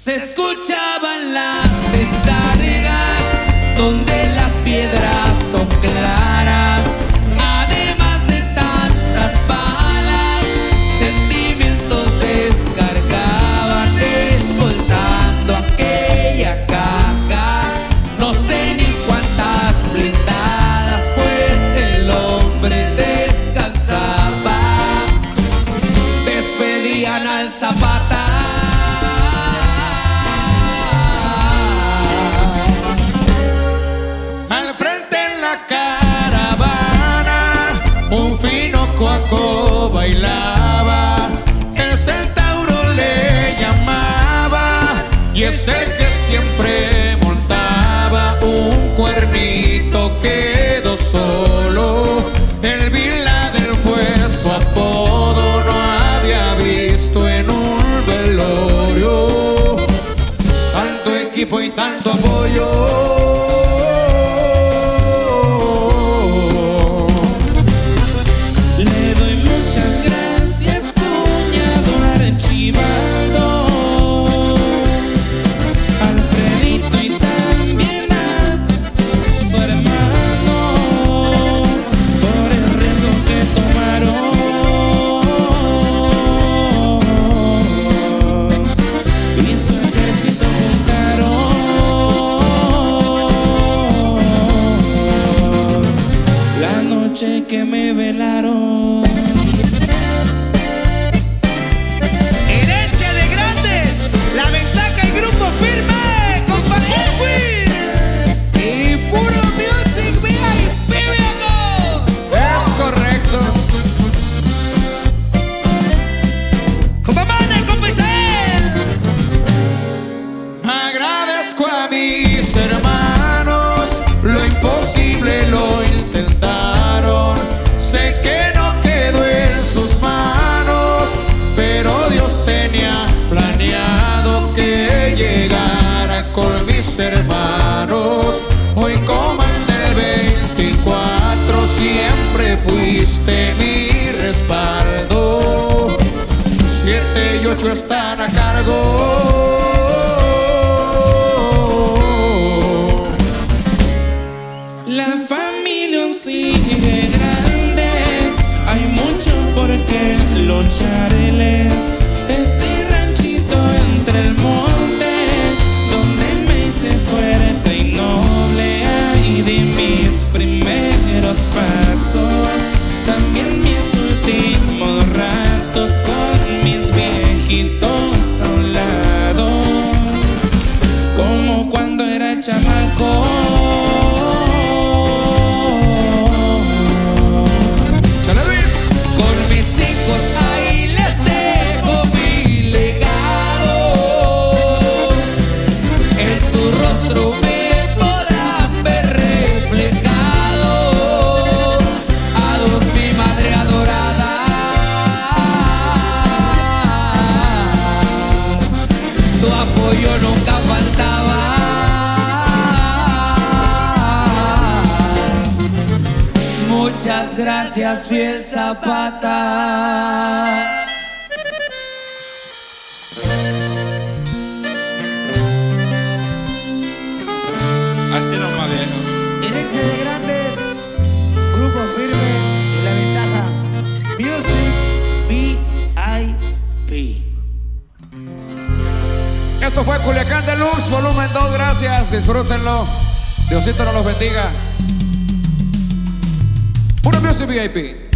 Se escuchaban las descargas donde las piedras son claras. Además de tantas balas, sentimientos descargaban, escoltando aquella caja. No sé ni cuántas blindadas, pues el hombre descansaba. Despedían al Zapata. Al frente en la caravana, un fino cuaco bailaba. El centauro le llamaba, y es el que siempre montaba. Un cuernito quedó solo, el Bin Laden fue su apodo. No había visto en un velorio tanto equipo y tanto apoyo. Que me velaron. Herencia de grandes, La Ventaja y Grupo Firme, compa Edwin. Y puro music VIP, viejo. Es correcto. Compa Mane, compa Isabel. Agradezco a mis hermanos, lo imposible lo intentaron. Sé que no quedó en sus manos, pero Dios tenía planeado que llegara con mis hermanos. Hoy comandé el 24, siempre fuiste mi respaldo. 7 y 8 están a cargo. La familia aún sigue grande, hay mucho por qué lucharle. Ese ranchito entre el monte, donde me hice fuerte y noble. Ahí di mis primeros pasos, también mis últimos ratos con mis viejitos a un lado, como cuando era chamaco. Yo nunca faltaba. Muchas gracias, fiel Zapata. Así nomás, viejo. Herencia de grandes, Grupo Firme y La Ventaja. Music VIP. Esto fue Culiacán Deluxe, volumen 2, gracias, disfrútenlo. Diosito nos los bendiga. Puro Music VIP.